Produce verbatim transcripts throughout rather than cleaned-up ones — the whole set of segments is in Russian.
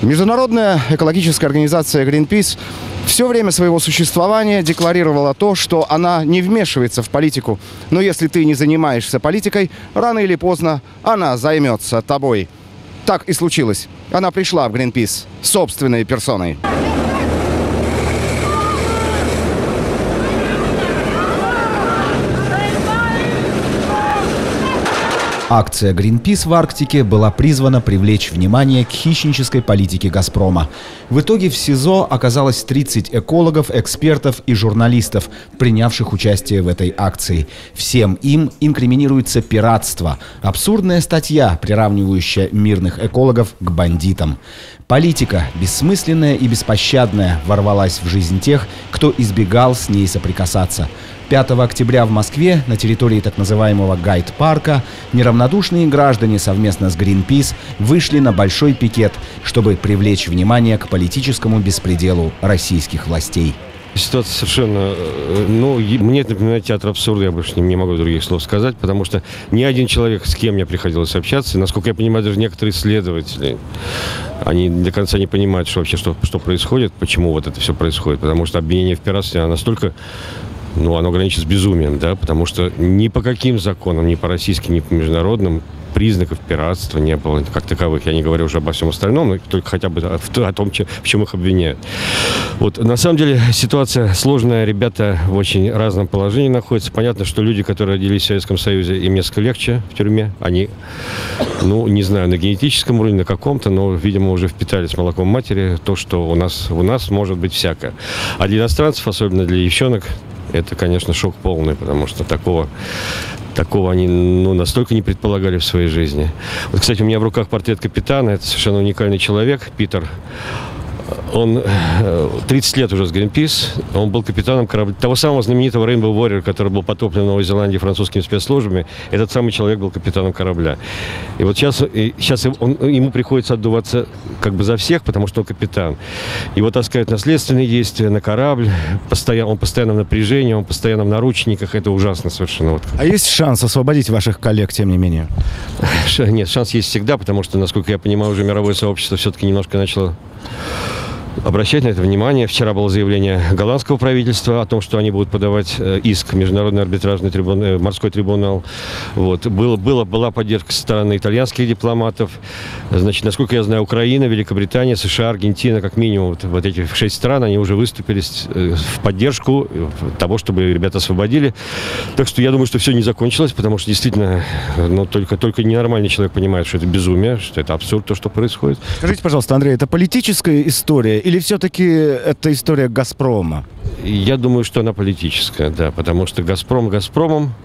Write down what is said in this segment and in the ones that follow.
Международная экологическая организация Greenpeace все время своего существования декларировала то, что она не вмешивается в политику. Но если ты не занимаешься политикой, рано или поздно она займется тобой. Так и случилось. Она пришла в Greenpeace собственной персоной. Акция Greenpeace в Арктике была призвана привлечь внимание к хищнической политике «Газпрома». В итоге в СИЗО оказалось тридцать экологов, экспертов и журналистов, принявших участие в этой акции. Всем им инкриминируется пиратство. Абсурдная статья, приравнивающая мирных экологов к бандитам. Политика, бессмысленная и беспощадная, ворвалась в жизнь тех, кто избегал с ней соприкасаться. пятого октября в Москве на территории так называемого Гайд-парка неравнодушные граждане совместно с Greenpeace вышли на большой пикет, чтобы привлечь внимание к политическому беспределу российских властей. Ситуация совершенно, ну, мне это напоминает театр абсурда, я больше не могу других слов сказать, потому что ни один человек, с кем мне приходилось общаться, насколько я понимаю, даже некоторые исследователи, они до конца не понимают, что вообще, что, что происходит, почему вот это все происходит, потому что обвинение в пиратстве, оно настолько... Ну, оно граничит с безумием, да, потому что ни по каким законам, ни по российским, ни по международным признаков пиратства не было как таковых. Я не говорю уже обо всем остальном, но только хотя бы о, о том, в чем их обвиняют. Вот, на самом деле ситуация сложная, ребята в очень разном положении находятся. Понятно, что люди, которые родились в Советском Союзе, им несколько легче в тюрьме. Они, ну, не знаю, на генетическом уровне, на каком-то, но, видимо, уже впитались молоком матери то, что у нас, у нас может быть всякое. А для иностранцев, особенно для девчонок, это, конечно, шок полный, потому что такого, такого они ну, настолько не предполагали в своей жизни. Вот, кстати, у меня в руках портрет капитана. Это совершенно уникальный человек, Питер. Он тридцать лет уже с Greenpeace. Он был капитаном корабля, того самого знаменитого Rainbow Warrior, который был потоплен в Новой Зеландии французскими спецслужбами. Этот самый человек был капитаном корабля. И вот сейчас, и сейчас он, ему приходится отдуваться как бы за всех, потому что он капитан. Его таскают на следственные действия, на корабль. Постоянно, он постоянно в напряжении, он постоянно в наручниках. Это ужасно совершенно. Вот. А есть шанс освободить ваших коллег, тем не менее? Нет, шанс есть всегда, потому что, насколько я понимаю, уже мировое сообщество все-таки немножко начало обращать на это внимание. Вчера было заявление голландского правительства о том, что они будут подавать иск в Международный арбитражный трибунал, морской трибунал. Вот. Было, было, была поддержка со стороны итальянских дипломатов. Значит, насколько я знаю, Украина, Великобритания, США, Аргентина, как минимум, вот, вот эти шесть стран, они уже выступили в поддержку того, чтобы ребята освободили. Так что я думаю, что все не закончилось, потому что действительно, ну, только, только ненормальный человек понимает, что это безумие, что это абсурд, то, что происходит. Скажите, пожалуйста, Андрей, это политическая история или все-таки это история «Газпрома»? Я думаю, что она политическая, да, потому что «Газпром» «Газпромом»,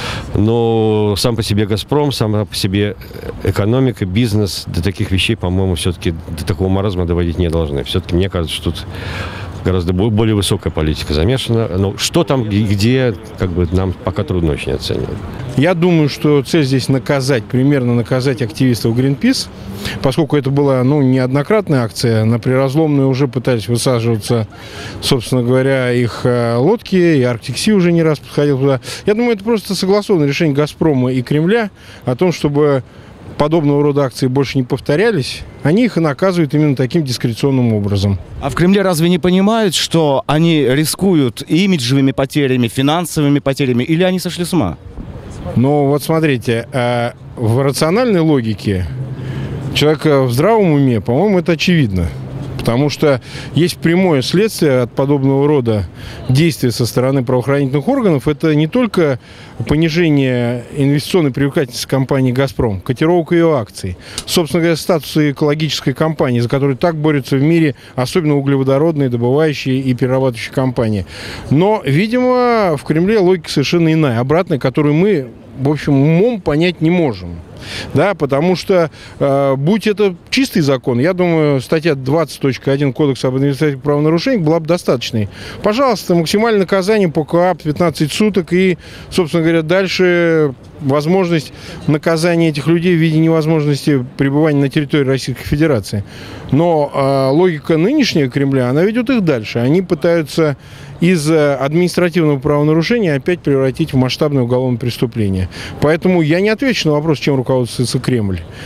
но сам по себе «Газпром», сама по себе экономика, бизнес, до таких вещей, по-моему, все-таки до такого маразма доводить не должны. Все-таки мне кажется, что тут гораздо более высокая политика замешана. Но что там и где, как бы нам пока трудно очень оценивать. Я думаю, что цель здесь наказать, примерно наказать активистов Greenpeace, поскольку это была, ну, неоднократная акция, на Приразломной уже пытались высаживаться, собственно говоря, их лодки, и Arctic Sea уже не раз подходил туда. Я думаю, это просто согласованное решение «Газпрома» и Кремля о том, чтобы подобного рода акции больше не повторялись, они их и наказывают именно таким дискреционным образом. А в Кремле разве не понимают, что они рискуют имиджевыми потерями, финансовыми потерями, или они сошли с ума? Но вот смотрите, в рациональной логике человека в здравом уме, по-моему, это очевидно. Потому что есть прямое следствие от подобного рода действий со стороны правоохранительных органов. Это не только понижение инвестиционной привлекательности компании «Газпром», котировка ее акций, собственно говоря, статуса экологической компании, за которую так борются в мире, особенно углеводородные, добывающие и перерабатывающие компании. Но, видимо, в Кремле логика совершенно иная, обратная, которую мы, в общем, умом понять не можем. Да, потому что, э, будь это чистый закон, я думаю, статья двадцать точка один Кодекса об административных правонарушениях была бы достаточной. Пожалуйста, максимальное наказание по КоАП пятнадцать суток и, собственно говоря, дальше возможность наказания этих людей в виде невозможности пребывания на территории Российской Федерации. Но э, логика нынешнего Кремля, она ведет их дальше. Они пытаются из административного правонарушения опять превратить в масштабное уголовное преступление. Поэтому я не отвечу на вопрос, чем руководствуется Кремль.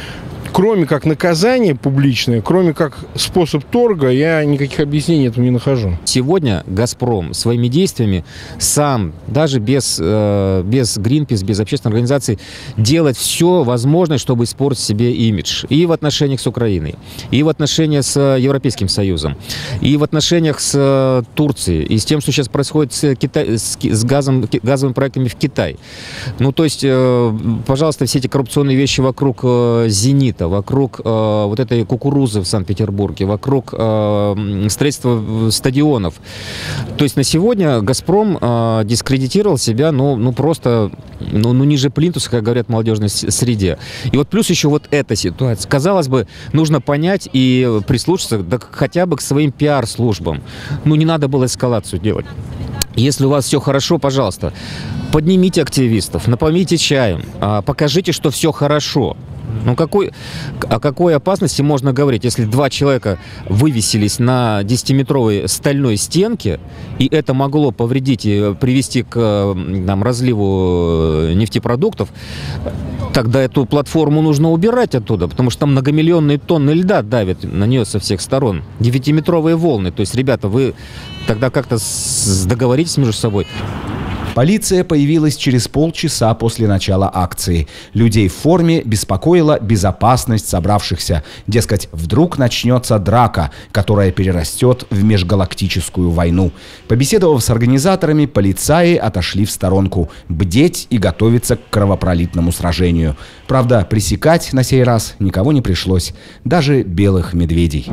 кроме как наказание публичное, кроме как способ торга, я никаких объяснений этому не нахожу. Сегодня «Газпром» своими действиями сам, даже без, э, без Greenpeace, без общественной организации, делает все возможное, чтобы испортить себе имидж. И в отношениях с Украиной, и в отношениях с Европейским Союзом, и в отношениях с Турцией, и с тем, что сейчас происходит с, Китай, с, с газом, газовыми проектами в Китае. Ну, то есть, э, пожалуйста, все эти коррупционные вещи вокруг э, «Зенита», вокруг э, вот этой кукурузы в Санкт-Петербурге, вокруг э, строительства стадионов. То есть на сегодня «Газпром» э, дискредитировал себя, ну, ну просто, ну, ну ниже плинтуса, как говорят в молодежной среде. И вот плюс еще вот эта ситуация. Казалось бы, нужно понять и прислушаться да, хотя бы к своим пиар-службам. Ну, не надо было эскалацию делать. Если у вас все хорошо, пожалуйста, поднимите активистов, напомните чаем, покажите, что все хорошо. Ну, какой, о какой опасности можно говорить, если два человека вывесились на десятиметровой стальной стенке, и это могло повредить и привести к там, разливу нефтепродуктов, тогда эту платформу нужно убирать оттуда, потому что там многомиллионные тонны льда давят на нее со всех сторон. Девятиметровые волны. То есть, ребята, вы тогда как-то договоритесь между собой. Полиция появилась через полчаса после начала акции. Людей в форме беспокоила безопасность собравшихся. Дескать, вдруг начнется драка, которая перерастет в межгалактическую войну. Побеседовав с организаторами, полицаи отошли в сторонку. Бдеть и готовиться к кровопролитному сражению. Правда, пресекать на сей раз никого не пришлось. Даже белых медведей.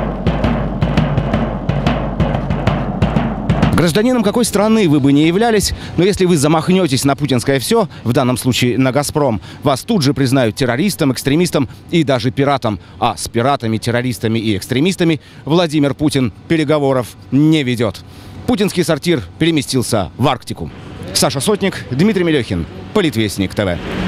Гражданином какой страны вы бы не являлись, но если вы замахнетесь на путинское все, в данном случае на «Газпром», вас тут же признают террористом, экстремистом и даже пиратом. А с пиратами, террористами и экстремистами Владимир Путин переговоров не ведет. Путинский сортир переместился в Арктику. Саша Сотник, Дмитрий Мелехин, Политвестник ТВ.